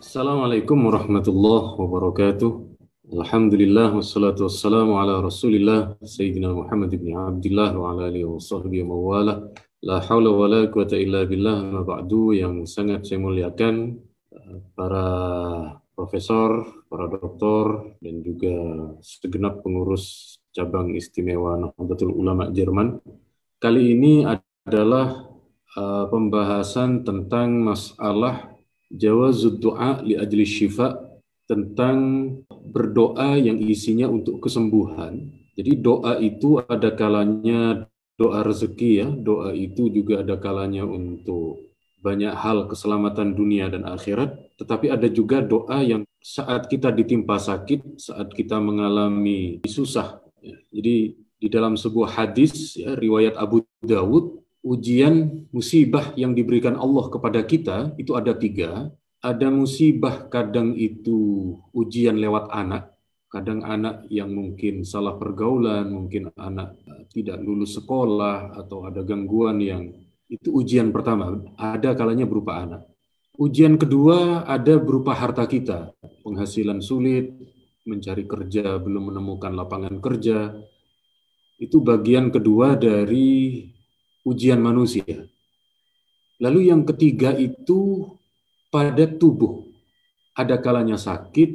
Assalamualaikum warahmatullahi wabarakatuh. Alhamdulillah wassalatu wassalamu ala Rasulillah Sayyidina Muhammad ibn Abdullah wa ala alihi wa sahbihi wa mawalah. La haula wa la quwata illa billah ma ba'du. Yang sangat saya muliakan para profesor, para doktor dan juga segenap pengurus cabang istimewa Nahdlatul Ulama Jerman. Kali ini adalah pembahasan tentang masalah jawazud du'a li ajli syifa, tentang berdoa yang isinya untuk kesembuhan. Jadi doa itu ada kalanya doa rezeki ya, doa itu juga ada kalanya untuk banyak hal keselamatan dunia dan akhirat, tetapi ada juga doa yang saat kita ditimpa sakit, saat kita mengalami susah. Jadi di dalam sebuah hadis ya, riwayat Abu Dawud, ujian musibah yang diberikan Allah kepada kita itu ada 3. Ada musibah kadang itu ujian lewat anak, kadang anak yang mungkin salah pergaulan, mungkin anak tidak lulus sekolah atau ada gangguan yang itu ujian pertama, ada kalanya berupa anak. Ujian kedua ada berupa harta kita, penghasilan sulit, mencari kerja belum menemukan lapangan kerja. Itu bagian kedua dari ujian manusia. Lalu yang ketiga itu pada tubuh. Ada kalanya sakit,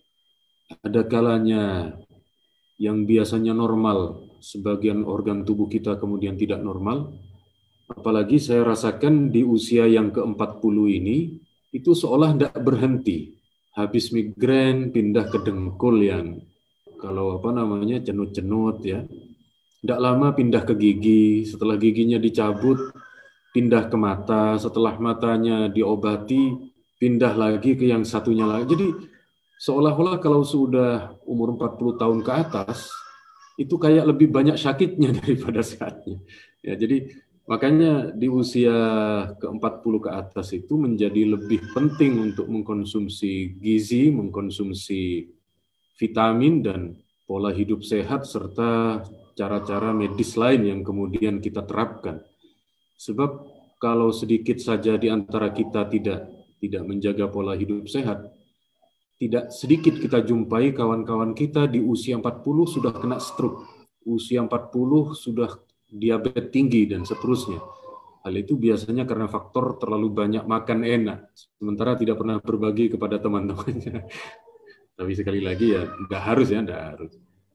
ada kalanya yang biasanya normal, sebagian organ tubuh kita kemudian tidak normal. Apalagi saya rasakan di usia yang ke-40 ini, itu seolah tidak berhenti. Habis migrain, pindah ke dengkul yang kalau cenut-cenut ya. Tidak lama pindah ke gigi, setelah giginya dicabut, pindah ke mata, setelah matanya diobati, pindah lagi ke yang satunya lagi. Jadi seolah-olah kalau sudah umur 40 tahun ke atas, itu kayak lebih banyak sakitnya daripada sehatnya. Ya, jadi makanya di usia ke-40 ke atas itu menjadi lebih penting untuk mengkonsumsi gizi, mengkonsumsi vitamin dan pola hidup sehat serta cara-cara medis lain yang kemudian kita terapkan. Sebab kalau sedikit saja di antara kita tidak menjaga pola hidup sehat, tidak sedikit kita jumpai kawan-kawan kita di usia 40 sudah kena stroke, usia 40 sudah diabetes tinggi dan seterusnya. Hal itu biasanya karena faktor terlalu banyak makan enak, sementara tidak pernah berbagi kepada teman-temannya. Tapi sekali lagi ya, nggak harus ya, nggak harus.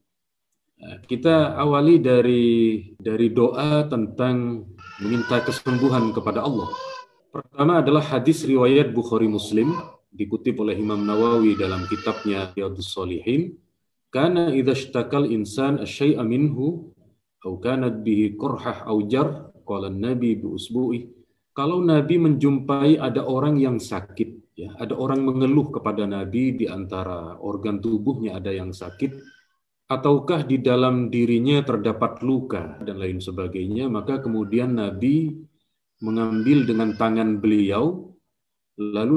Kita awali dari doa tentang meminta kesembuhan kepada Allah. Pertama adalah hadis riwayat Bukhari Muslim, dikutip oleh Imam Nawawi dalam kitabnya Riyadhus Shalihin. Kana idza ishtakal insan asyai'a minhu aw kanat bihi qurhah aw jar, qala an-nabi bi usbu'i. Kalau Nabi menjumpai ada orang yang sakit, ya, ada orang mengeluh kepada Nabi di antara organ tubuhnya ada yang sakit, ataukah di dalam dirinya terdapat luka dan lain sebagainya, maka kemudian Nabi mengambil dengan tangan beliau, lalu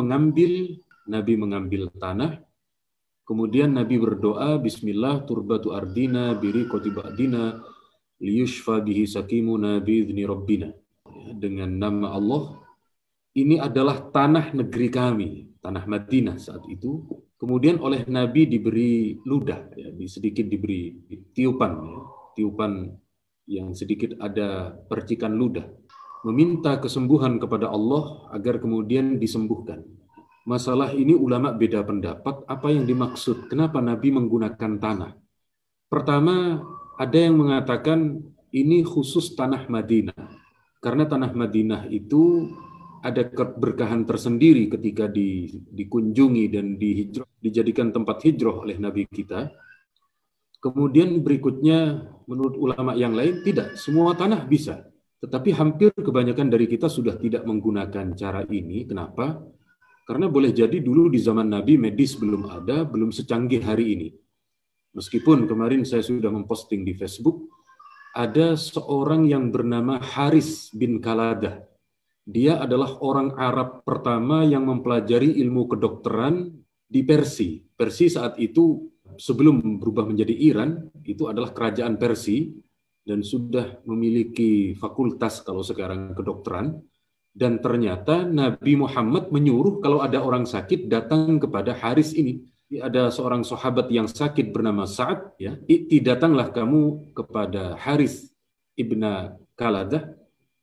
Nabi mengambil tanah, kemudian Nabi berdoa, Bismillah turbatu ardina biri kotiba'dina liyushfa bihi sakimuna bi'idhni rabbina. Dengan nama Allah, ini adalah tanah negeri kami, tanah Madinah saat itu. Kemudian oleh Nabi diberi ludah, ya, sedikit diberi tiupan, ya, tiupan yang sedikit ada percikan ludah. Meminta kesembuhan kepada Allah agar kemudian disembuhkan. Masalah ini ulama beda pendapat, apa yang dimaksud, kenapa Nabi menggunakan tanah. Pertama, ada yang mengatakan ini khusus tanah Madinah. Karena tanah Madinah itu ada keberkahan tersendiri ketika dikunjungi dan dijadikan tempat hijrah oleh Nabi kita. Kemudian berikutnya, menurut ulama yang lain, tidak, semua tanah bisa. Tetapi hampir kebanyakan dari kita sudah tidak menggunakan cara ini. Kenapa? Karena boleh jadi dulu di zaman Nabi medis belum ada, belum secanggih hari ini. Meskipun kemarin saya sudah memposting di Facebook, ada seorang yang bernama Haris bin Kaladah. Dia adalah orang Arab pertama yang mempelajari ilmu kedokteran di Persia. Persia saat itu sebelum berubah menjadi Iran, itu adalah kerajaan Persia dan sudah memiliki fakultas kalau sekarang kedokteran. Dan ternyata Nabi Muhammad menyuruh kalau ada orang sakit datang kepada Haris ini. Ada seorang sahabat yang sakit bernama Sa'ad, ya. Datanglah kamu kepada Haris ibna Kaladah,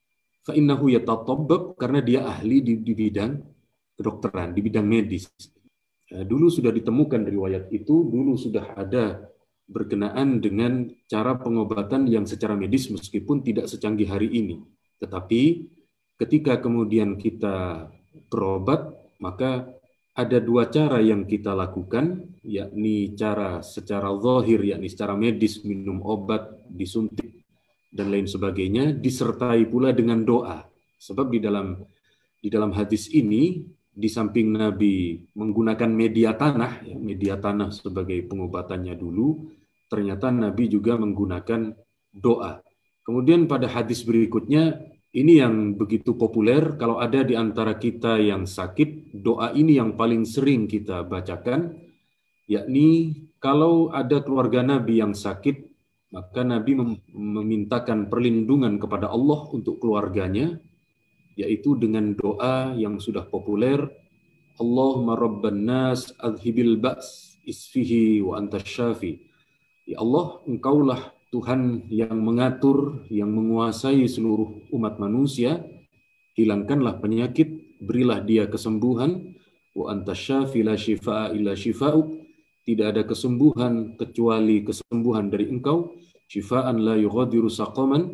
fa innahu yatatabbab, karena dia ahli di bidang kedokteran, di bidang medis. Dulu sudah ditemukan riwayat itu, dulu sudah ada berkenaan dengan cara pengobatan yang secara medis meskipun tidak secanggih hari ini. Tetapi ketika kemudian kita berobat, maka ada dua cara yang kita lakukan, yakni cara secara zahir, yakni secara medis, minum obat, disuntik, dan lain sebagainya, disertai pula dengan doa. Sebab di dalam hadis ini, di samping Nabi menggunakan media tanah sebagai pengobatannya dulu, ternyata Nabi juga menggunakan doa. Kemudian pada hadis berikutnya, ini yang begitu populer, kalau ada di antara kita yang sakit, doa ini yang paling sering kita bacakan, yakni kalau ada keluarga Nabi yang sakit, maka Nabi memintakan perlindungan kepada Allah untuk keluarganya, yaitu dengan doa yang sudah populer, Allahumma rabban nas adhibil ba's isfihi wa anta syafi. Ya Allah, engkaulah Tuhan yang mengatur, yang menguasai seluruh umat manusia, hilangkanlah penyakit, berilah dia kesembuhan, wa anta syafi la shifaa illa shifa'uk, tidak ada kesembuhan kecuali kesembuhan dari engkau, shifaan la yughadiru saqaman,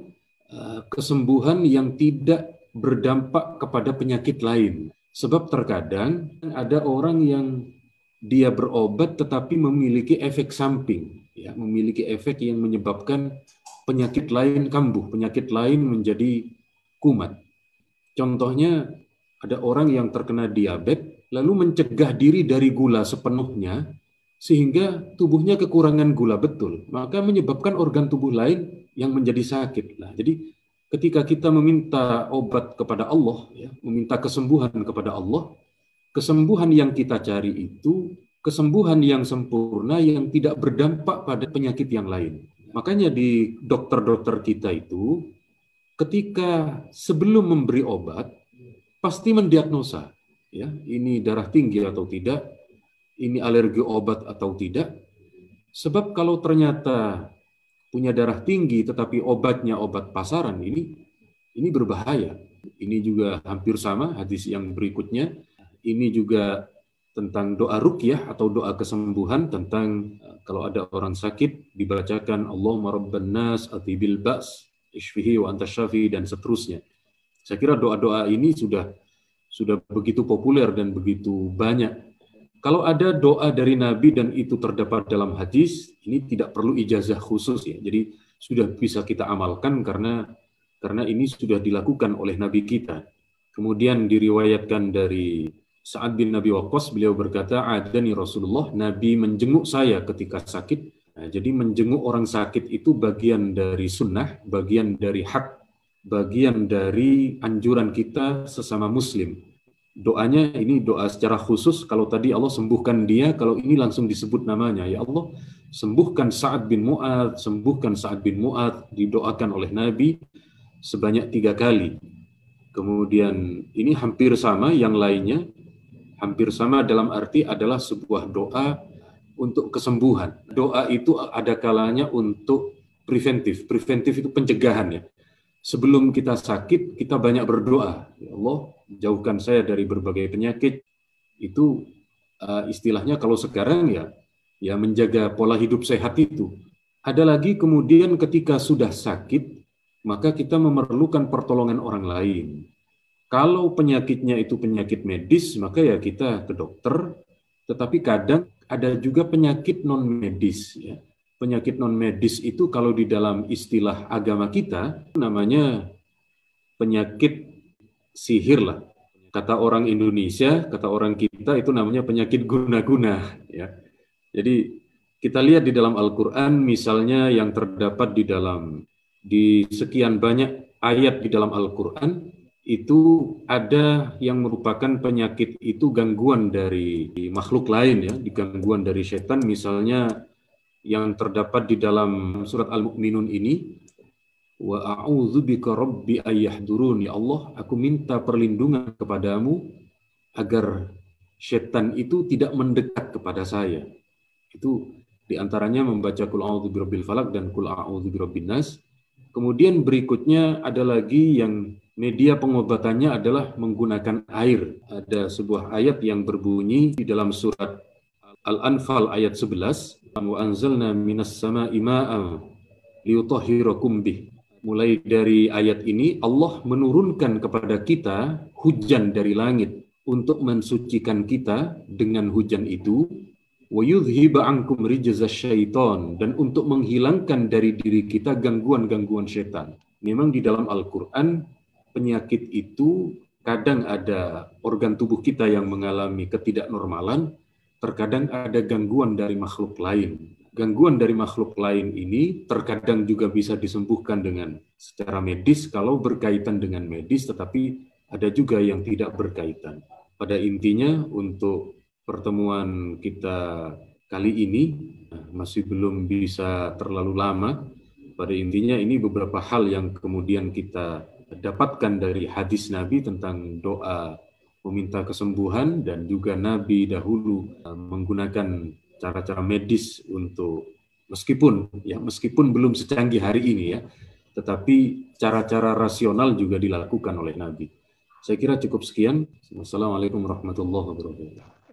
kesembuhan yang tidak berdampak kepada penyakit lain. Sebab terkadang ada orang yang dia berobat tetapi memiliki efek samping, ya, memiliki efek yang menyebabkan penyakit lain kambuh, penyakit lain menjadi kumat. Contohnya, ada orang yang terkena diabetes lalu mencegah diri dari gula sepenuhnya sehingga tubuhnya kekurangan gula betul, maka menyebabkan organ tubuh lain yang menjadi sakit. Nah, jadi ketika kita meminta obat kepada Allah, ya, meminta kesembuhan kepada Allah, kesembuhan yang kita cari itu kesembuhan yang sempurna yang tidak berdampak pada penyakit yang lain. Makanya di dokter-dokter kita itu, ketika sebelum memberi obat, pasti mendiagnosa, ya, ini darah tinggi atau tidak, ini alergi obat atau tidak. Sebab kalau ternyata punya darah tinggi tetapi obatnya obat pasaran, ini berbahaya. Ini juga hampir sama hadis yang berikutnya. Ini juga tentang doa ruqyah atau doa kesembuhan, tentang kalau ada orang sakit dibacakan Allahumma rabban nas atibil ba's ishfihi wa anta syafi, dan seterusnya. Saya kira doa-doa ini sudah begitu populer dan begitu banyak. Kalau ada doa dari Nabi dan itu terdapat dalam hadis, ini tidak perlu ijazah khusus, ya. Jadi sudah bisa kita amalkan karena ini sudah dilakukan oleh Nabi kita. Kemudian diriwayatkan dari Sa'ad bin Abi Waqqas, beliau berkata, adani Rasulullah, Nabi menjenguk saya ketika sakit. Nah, jadi menjenguk orang sakit itu bagian dari sunnah, bagian dari hak, bagian dari anjuran kita sesama muslim. Doanya ini doa secara khusus. Kalau tadi Allah sembuhkan dia, kalau ini langsung disebut namanya, ya Allah sembuhkan Sa'ad bin Mu'adz, sembuhkan Sa'ad bin Mu'adz, didoakan oleh Nabi sebanyak 3 kali. Kemudian ini hampir sama yang lainnya, hampir sama dalam arti adalah sebuah doa untuk kesembuhan. Doa itu ada kalanya untuk preventif itu pencegahan, ya. Sebelum kita sakit, kita banyak berdoa. Ya Allah, jauhkan saya dari berbagai penyakit. Itu istilahnya kalau sekarang ya menjaga pola hidup sehat itu. Ada lagi kemudian ketika sudah sakit, maka kita memerlukan pertolongan orang lain. Kalau penyakitnya itu penyakit medis, maka ya kita ke dokter. Tetapi kadang ada juga penyakit non medis, ya. Penyakit non-medis itu kalau di dalam istilah agama kita namanya penyakit sihir lah. Kata orang Indonesia, kata orang kita itu namanya penyakit guna-guna, ya. Jadi kita lihat di dalam Al-Quran misalnya yang terdapat di sekian banyak ayat di dalam Al-Quran itu ada yang merupakan penyakit itu gangguan dari makhluk lain, ya, gangguan dari setan. Misalnya yang terdapat di dalam surat Al-Mu'minun ini, Wa a'udzubika rabbi ayyahdurun. Ya Allah, aku minta perlindungan kepadamu agar setan itu tidak mendekat kepada saya. Itu diantaranya membaca Qul a'udzu birabbil falaq dan Qul a'udzu birabbin nas. Kemudian berikutnya ada lagi yang media pengobatannya adalah menggunakan air. Ada sebuah ayat yang berbunyi di dalam surat Al-Anfal ayat 11, wa anzalna minas sama'i ma'an liyutahhirakum bih. Mulai dari ayat ini Allah menurunkan kepada kita hujan dari langit untuk mensucikan kita dengan hujan itu, wa yudhhiba ankum rijza syaitan, dan untuk menghilangkan dari diri kita gangguan-gangguan setan. Memang di dalam Al-Qur'an penyakit itu kadang ada organ tubuh kita yang mengalami ketidaknormalan, terkadang ada gangguan dari makhluk lain. Gangguan dari makhluk lain ini terkadang juga bisa disembuhkan dengan secara medis kalau berkaitan dengan medis, tetapi ada juga yang tidak berkaitan. Pada intinya untuk pertemuan kita kali ini masih belum bisa terlalu lama. Pada intinya ini beberapa hal yang kemudian kita dapatkan dari hadis Nabi tentang doa meminta kesembuhan, dan juga Nabi dahulu menggunakan cara-cara medis untuk meskipun belum secanggih hari ini ya, tetapi cara-cara rasional juga dilakukan oleh Nabi. Saya kira cukup sekian. Wassalamualaikum warahmatullahi wabarakatuh.